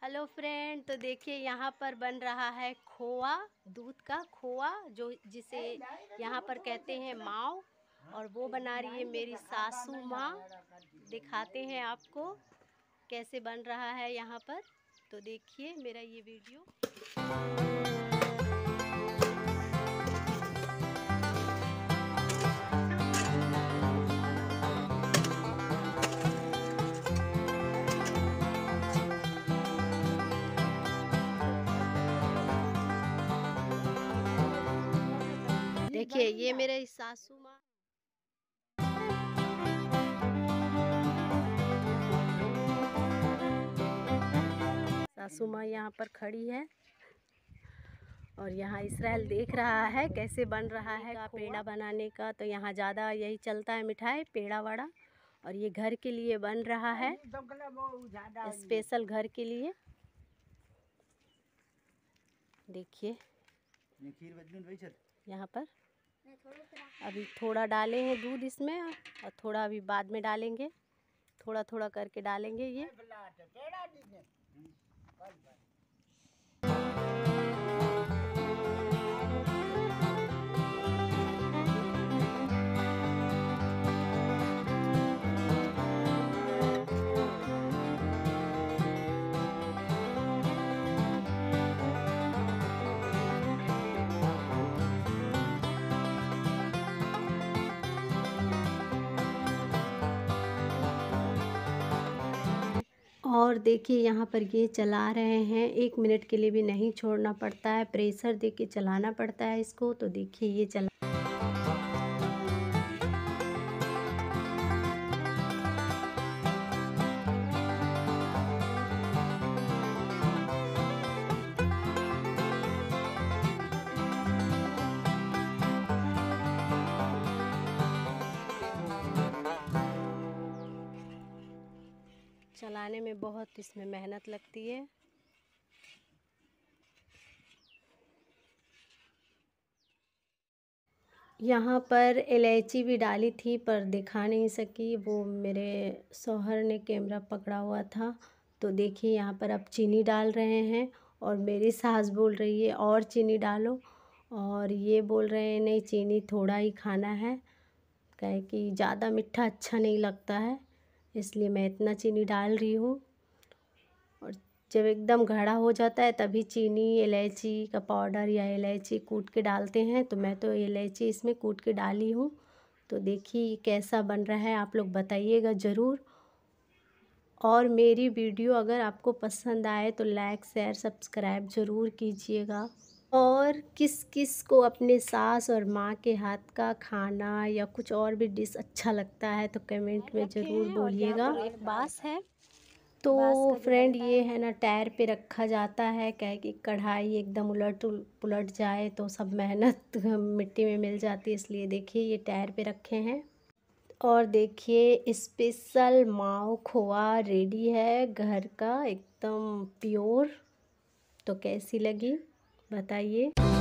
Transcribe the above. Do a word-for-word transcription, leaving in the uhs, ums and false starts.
Hello friend, तो देखिए यहाँ पर बन रहा है खोआ, दूध का खोआ, जो जिसे यहाँ पर कहते हैं माव। और वो बना रही है मेरी सासू माँ। दिखाते हैं आपको कैसे बन रहा है यहाँ पर। तो देखिए मेरा ये वीडियो। देखिए ये मेरे सासू माँ। सासू माँ यहाँ पर खड़ी है और यहाँ इसराइल देख रहा है कैसे बन रहा है का पेड़ा बनाने का। तो यहाँ ज़्यादा यही चलता है, मिठाई पेड़ा वाड़ा। और ये घर के लिए बन रहा है, स्पेशल घर के लिए। देखिए यहाँ पर अभी थोड़ा डाले हैं दूध इसमें, और थोड़ा अभी बाद में डालेंगे। थोड़ा थोड़ा करके डालेंगे ये। और देखिए यहाँ पर ये चला रहे हैं, एक मिनट के लिए भी नहीं छोड़ना पड़ता है, प्रेशर दे के चलाना पड़ता है इसको। तो देखिए ये चला। चलाने में बहुत इसमें मेहनत लगती है। यहाँ पर इलायची भी डाली थी पर दिखा नहीं सकी, वो मेरे शौहर ने कैमरा पकड़ा हुआ था। तो देखिए यहाँ पर अब चीनी डाल रहे हैं, और मेरी सास बोल रही है और चीनी डालो, और ये बोल रहे हैं नहीं चीनी थोड़ा ही खाना है, कहे कि ज़्यादा मीठा अच्छा नहीं लगता है, इसलिए मैं इतना चीनी डाल रही हूँ। और जब एकदम गाढ़ा हो जाता है तभी चीनी, इलायची का पाउडर या इलायची कूट के डालते हैं। तो मैं तो इलायची इसमें कूट के डाली हूँ। तो देखिए कैसा बन रहा है, आप लोग बताइएगा ज़रूर। और मेरी वीडियो अगर आपको पसंद आए तो लाइक शेयर सब्सक्राइब ज़रूर कीजिएगा। और किस किस को अपने सास और माँ के हाथ का खाना या कुछ और भी डिश अच्छा लगता है तो कमेंट में ज़रूर बोलिएगा। एक बास है, तो फ्रेंड ये है ना टायर पे रखा जाता है, क्या कि कढ़ाई एकदम उलट पुलट जाए तो सब मेहनत मिट्टी में मिल जाती है, इसलिए देखिए ये टायर पे रखे हैं। और देखिए स्पेशल माव खोआ रेडी है, घर का एकदम प्योर। तो कैसी लगी बताइए।